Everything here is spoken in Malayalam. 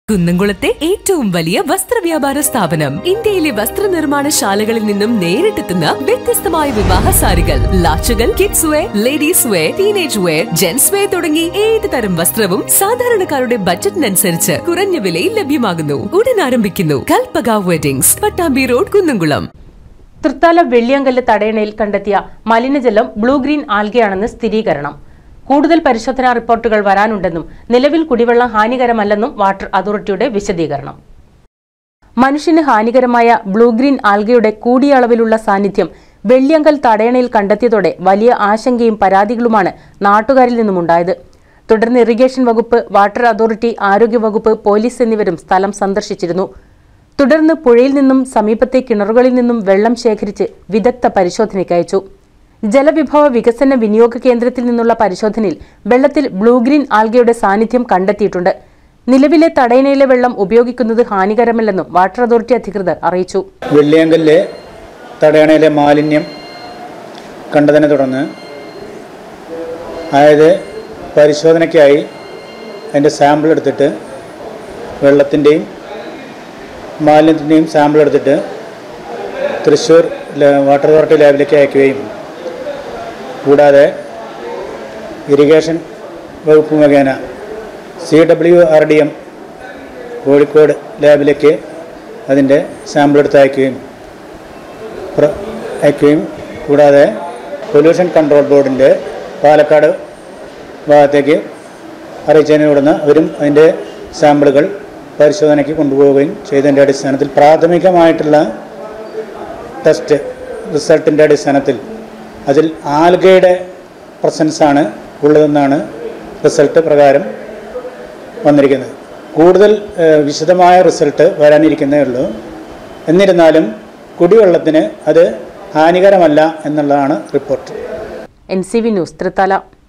കുന്നംകുളത്തെ ഏറ്റവും വലിയ വസ്ത്രവ്യാപാര സ്ഥാപനം. ഇന്ത്യയിലെ വസ്ത്രനിർമ്മാണശാലകളിൽ നിന്നും നേരിട്ടെത്തുന്ന വ്യത്യസ്തമായ വിവാഹ സാരികൾ, ലാച്ചുകൾ, kids wear, ladies wear, teenage wear, gents wear തുടങ്ങി ഏത് തരം വസ്ത്രവും സാധാരണക്കാരുടെ ബജറ്റിനനുസരിച്ച് കുറഞ്ഞ വിലയിൽ ലഭ്യമാകുന്നു. ഉടൻ ആരംഭിക്കുന്നു കൽപ്പക വെഡിങ്സ്, പട്ടാമ്പി റോഡ്, കുന്നംകുളം. തൃത്താല വെള്ളിയങ്കല്ല് തടയണയിൽ കണ്ടെത്തിയ മലിനജലം ബ്ലൂ ഗ്രീൻ ആൽഗയാണെന്ന് സ്ഥിരീകരണം. കൂടുതൽ പരിശോധനാ റിപ്പോർട്ടുകൾ വരാനുണ്ടെന്നും നിലവിൽ കുടിവെള്ളം ഹാനികരമല്ലെന്നും വാട്ടർ അതോറിറ്റിയുടെ വിശദീകരണം. മനുഷ്യന് ഹാനികരമായ ബ്ലൂ ഗ്രീൻ ആൽഗയുടെ കൂടിയ അളവിലുള്ള സാന്നിധ്യം വെള്ളിയങ്കൽ തടയണയിൽ കണ്ടെത്തിയതോടെ വലിയ ആശങ്കയും പരാതികളുമാണ് നാട്ടുകാരിൽ നിന്നുമുണ്ടായത്. തുടർന്ന് ഇറിഗേഷൻ വകുപ്പ്, വാട്ടർ അതോറിറ്റി, ആരോഗ്യവകുപ്പ്, പോലീസ് എന്നിവരും സ്ഥലം സന്ദർശിച്ചിരുന്നു. തുടർന്ന് പുഴയിൽ നിന്നും സമീപത്തെ കിണറുകളിൽ നിന്നും വെള്ളം ശേഖരിച്ച് വിദഗ്ധ പരിശോധനയ്ക്ക് അയച്ചു. ജലവിഭവ വികസന വിനിയോഗ കേന്ദ്രത്തിൽ നിന്നുള്ള പരിശോധനയിൽ വെള്ളത്തിൽ ബ്ലൂ ഗ്രീൻ ആൽഗയുടെ സാന്നിധ്യം കണ്ടെത്തിയിട്ടുണ്ട്. നിലവിലെ തടയണയിലെ വെള്ളം ഉപയോഗിക്കുന്നത് ഹാനികരമല്ലെന്നും വാട്ടർ അതോറിറ്റി അധികൃതർ അറിയിച്ചു. വെള്ളിയങ്കലിലെ തടയണയിലെ മാലിന്യം കണ്ടതിനെ തുടർന്ന് അതായത് പരിശോധനയ്ക്കായി അതിൻ്റെ സാമ്പിൾ എടുത്തിട്ട് വെള്ളത്തിൻ്റെയും മാലിന്യത്തിൻ്റെയും സാമ്പിൾ എടുത്തിട്ട് തൃശ്ശൂർ വാട്ടർ അതോറിറ്റി ലാബിലേക്ക് അയക്കുകയും കൂടാതെ ഇറിഗേഷൻ വകുപ്പ് മുഖേന CWRDM കോഴിക്കോട് ലാബിലേക്ക് അതിൻ്റെ സാമ്പിൾ എടുത്ത് അയക്കുകയും കൂടാതെ പൊല്യൂഷൻ കൺട്രോൾ ബോർഡിൻ്റെ പാലക്കാട് ഭാഗത്തേക്ക് അറിയിച്ചതിനെ തുടർന്ന് അവരും അതിൻ്റെ സാമ്പിളുകൾ പരിശോധനയ്ക്ക് കൊണ്ടുപോവുകയും ചെയ്തതിൻ്റെ അടിസ്ഥാനത്തിൽ പ്രാഥമികമായിട്ടുള്ള ടെസ്റ്റ് റിസൾട്ടിൻ്റെ അടിസ്ഥാനത്തിൽ അതിൽ ആൽഗയുടെ പ്രസൻസാണ് ഉള്ളതെന്നാണ് റിസൾട്ട് പ്രകാരം വന്നിരിക്കുന്നത്. കൂടുതൽ വിശദമായ റിസൾട്ട് വരാനിരിക്കുന്നേ ഉള്ളൂ. എന്നിരുന്നാലും കുടിവെള്ളത്തിന് അത് ഹാനികരമല്ല എന്നുള്ളതാണ് റിപ്പോർട്ട്. NCV news, Thrithala.